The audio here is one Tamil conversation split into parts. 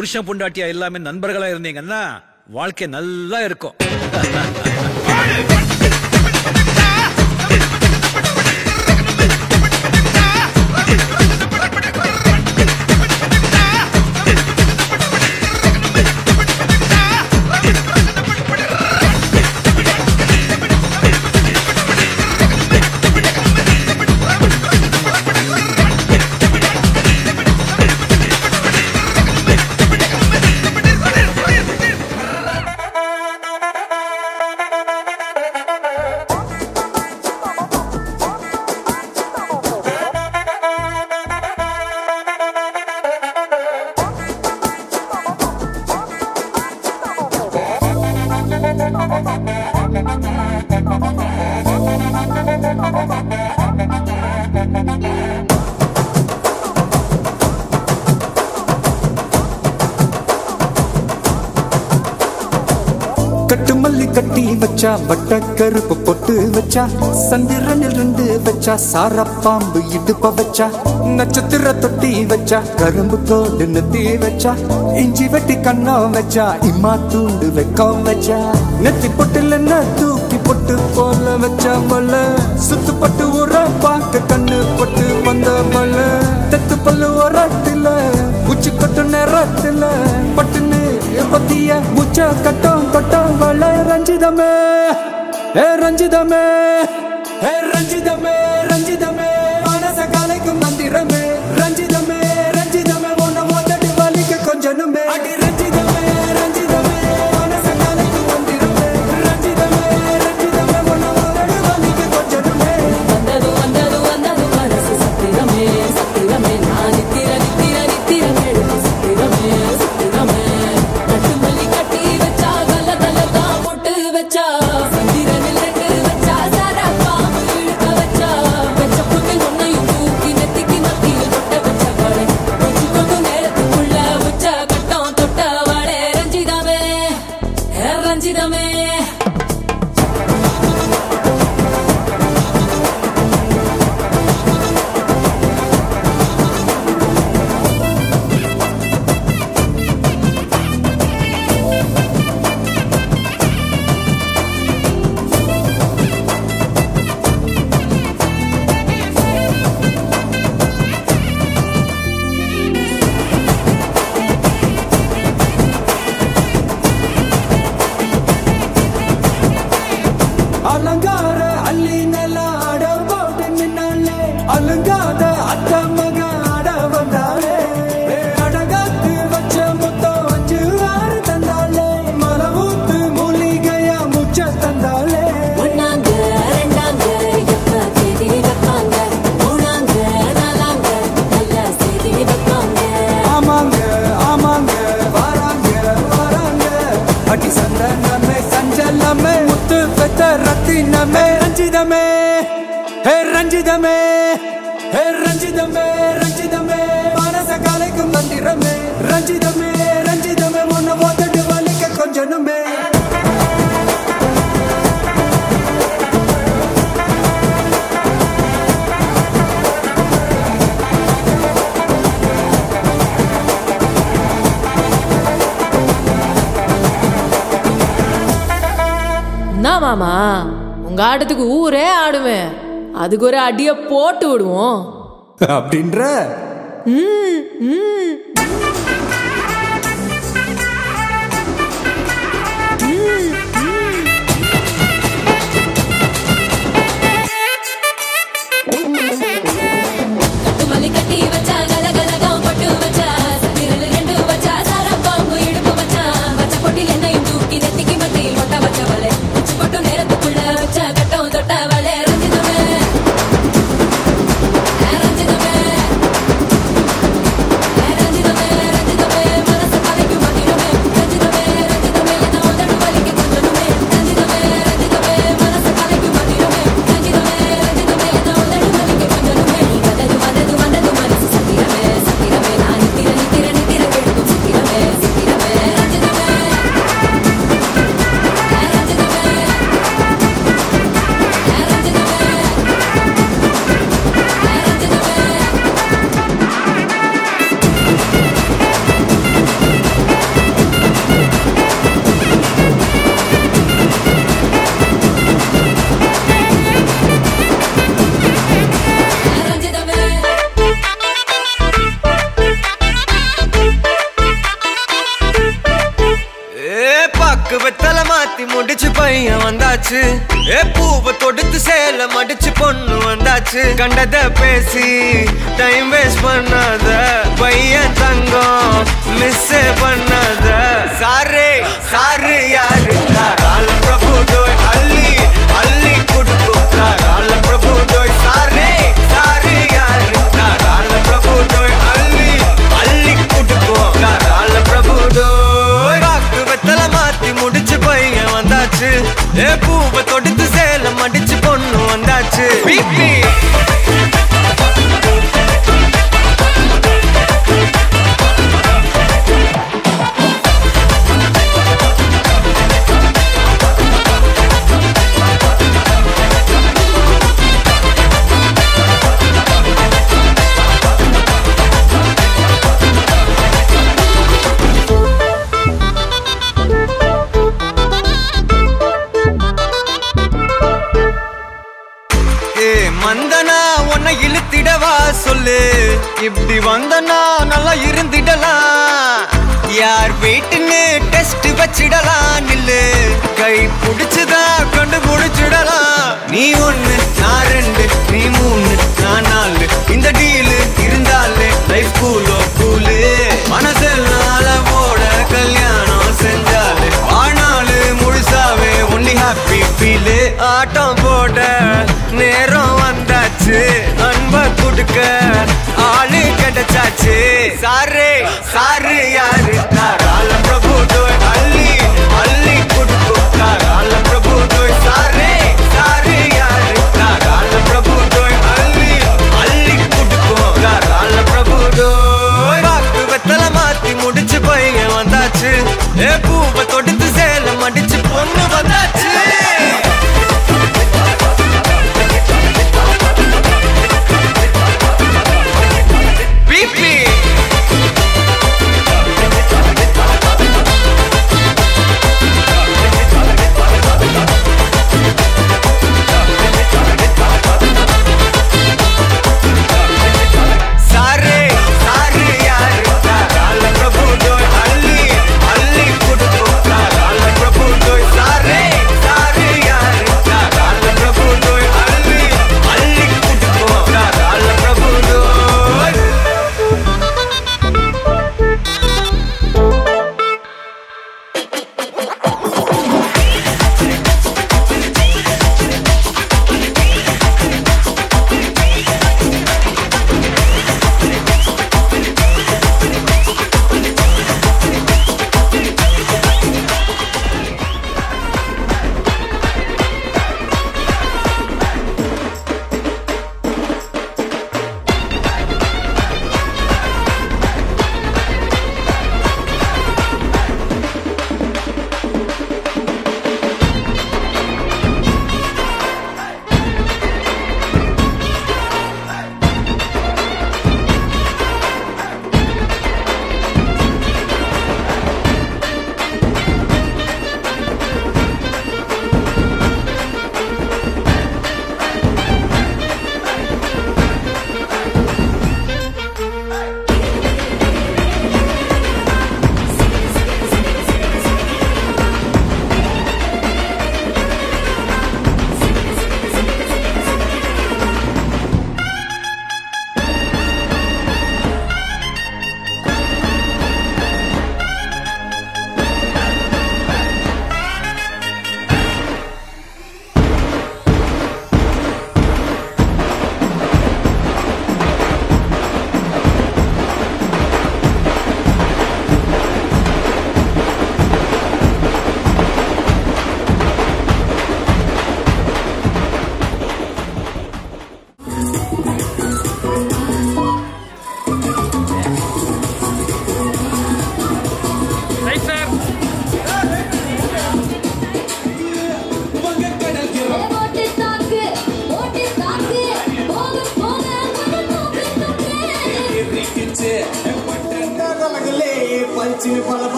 புருஷன் பொண்டாட்டியா எல்லாமே நண்பர்களா இருந்தீங்கன்னா வாழ்க்கை நல்லா இருக்கும். கட்டு மல்லி கட்டி வச்சா வட்ட கருப்பு பொட்டு வச்சா சந்திரனில் இருந்து வச்சா சாரப்பாம்பு இடுப்ப வச்சா நட்சத்திர தொட்டி வச்சா கரும்பு கோடு நெத்தி வச்சா இஞ்சி வெட்டி கண்ணம் வச்சா இம்மா தூண்டு வெக்கம் வச்சா நெத்தி பொட்டுல தூக்கி பொட்டு போல வச்சா மல சுத்து பட்டு உர பாக்க கண்ணு பொட்டு வந்த மல தெத்து பல்லு உரத்துல உச்சி கொட்டு நேரத்துல பட்டுன்னு பத்திய முச்ச கட்டம் கட்டம் வள ரஞ்சிதமே ஏ ரஞ்சிதமே ஏ ரஞ்சிதமே ரஞ்சிதமே மனச கலைக்கும் மந்திரமே ரஞ்சிதமே ரஞ்சிதமே உன்னை மொத்தடி வலிக்க கொஞ்சனுமே அடி ரஞ்சிதமே ரஞ்சிதமே மனச கலைக்கும் மந்திரமே ரஞ்சிதமே ரஞ்சிதமே உன்னை மொத்தடி வலிக்க கொஞ்சனுமே வந்தது வந்தது வந்தது மனசு சத்திரமே சத்திரமே நான் நித்திர நித்திர நித்திர கேடு சத்திரமே சத்திரமே கட்டு மல்லி கட்டி வச்சா கல கல தான் போட்டு வச்சா சந்திரனில் ரெண்டு வச்சா சாரா பாம்பு இழுக்க வச்சா வச்ச புட்டில் ஒன்னையும் தூக்கி நெத்திக்கு மத்தியில் தொட்ட வச்ச வாழை வச்சு கொண்டு நேரத்துக்குள்ள உச்ச கட்டம் தொட்ட வாழை ரஞ்சிதமே ரஞ்சிதமே அலங்கார அள்ளி நல்ல ஆட போட்டு நின்னாலே அலங்காத அத்த மக ஆட வந்தாலே அடகாத்து வச்ச முத்தம் வச்சு ஆறு தந்தாலே மலவூத்து மூலிகையா முச்ச தந்தாலே ஒன்னாங்க ரெண்டாங்க எப்ப தேதி வைப்பாங்க மூணாங்க நாலாங்க நல்ல செய்தி வைப்பாங்க ஆமாங்க ஆமாங்க வராங்க வராங்க அடி சந்தனமே சஞ்சலமே முத்து பெத்த ரத்தினமே ரஞ்சிதமே ஹே ரஞ்சிதமே ஹே ரஞ்சிதமே ரஞ்சிதமே மனச கலைக்கும் மந்திரமே ரஞ்சிதமே ரஞ்சிதமே உன்னை மொத்தடி வலிக்க கொஞ்சனுமே என்ன மாமா உங்க ஆட்டத்துக்கு ஊரே ஆடுவேன் அதுக்கு ஒரு அடிய போட்டு விடுவோம் அப்படின்ற ம் ம் கட்டுமல்லி கட்டி வச்சா கல கலகம் பட்டு வச்சா சந்திரனில் ரெண்டு வச்சா சாரம் பாம்பு இடுப்பு வச்சா வச்ச பொட்டில் என்னையும் தூக்கி நெத்திக்கு மத்தியில் கொட்ட வச்ச வலை உச்சி கொட்டு நேரத்துக்குள்ள வச்ச கட்டம் தொட்ட வலை ரஞ்சிதமே ரஞ்சிதமே ரஞ்சிதமே ரஞ்சிதமே மனச கலைக்கும் மந்திரமே ரஞ்சிதமே ரஞ்சிதமே என்ன முதல் வலிக்கு கொஞ்சனுமே ரஞ்சிதமே ரஞ்சிதமே மனச கலைக்கும் மந்திரமே ரஞ்சிதமே ரஞ்சிதமே என்ன முதல் வலிக்கு கொஞ்சனுமே வந்தது வந்தது வந்தது மனசு சத்திரமே சத்திரமே நான் நித்திர நித்திர நித்திர கெடுக்கும் சத்திரமே சத்திரமே ரஞ்சிதமே ரஞ்சிதமே மாத்தி முடிச்சு பையன் வந்தாச்சு. பூவை தொடுத்து சேல மடிச்சு பொண்ணு வந்தாச்சு. கண்டத பேசி டைம் வேஸ்ட் பண்ணாத பையன் தங்கம் மிஸ் பண்ணாத. சாரு சாரு யாரு கால பிரபு டோய் அள்ளி அள்ளி குடுக்கும் கால பிரபு டோய். சாரு சாரு யாரு கால பிரபு டோய் அள்ளி அள்ளி குடுக்கும் கால பிரபு டோய். வாக்கு வெத்தல மாத்தி முடிச்சு பையன் வந்தாச்சு. பூவை தொடுத்து சேல மடிச்சு பொண்ணு வந்தாச்சு. பிபி மந்தனா உன்னை இழுத்திடவா சொல்லு. இப்படி வந்தனா நல்லா இருந்திடலாம். யார் வீட்டுன்னு டெஸ்ட் வச்சிடலாம். நில்லு கை புடிச்சுதா கண்டு முடிச்சிடலாம். நீ ஒண்ணு நான் ரெண்டு நீ மூணு நான் நாலு. இந்த டீலு இருந்தாலே லைஃப் கூலோ கூலு. மனசெல்லாம் போட கல்யாணம் செஞ்சாலே ஆனாலு முழுசாவே ஒன்லி ஹாப்பி ஃபீலு. ஆட்டம் போட நேரம் வந்தாச்சு. அன்ப குடுக்க ஆளு கிடைச்சாச்சு. சாரு சாரு யாரு கால பிரபு டோய் அள்ளி அள்ளி குடுக்கும் கால பிரபு டோய். சாரு சாரு யாரு கால பிரபு டோய் அள்ளி அள்ளி குடுக்கும் கால பிரபு டோய். வாக்கு வெத்தல மாத்தி முடிச்சு பையன் வந்தாச்சு. பூவை தொடுத்து சேல மடிச்சு பொண்ணு வந்தாச்சு.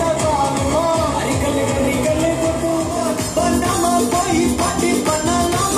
Party, banana.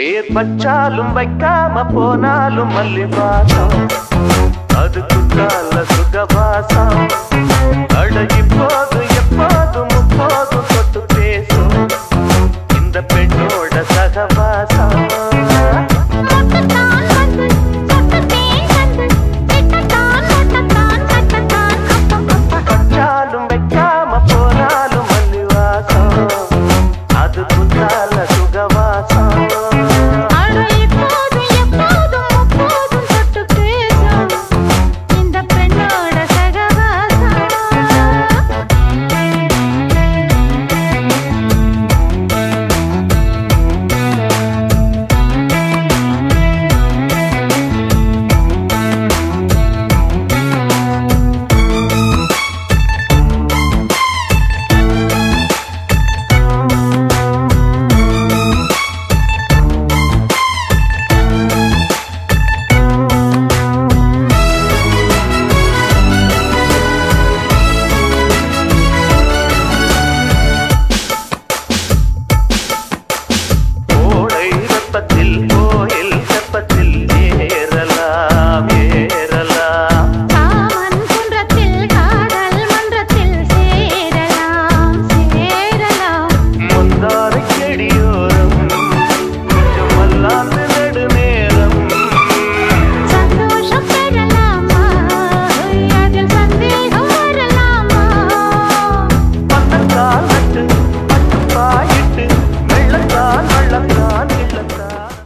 பேர் பச்சாலும் வைக்காம போனாலும் மல்லி வாசம் அது குத்தால சுகவாசம் அழகி போது எப்போதும் முப்போதும் தொட்டு பேசும் இந்த பெண்ணோட சகவாசம்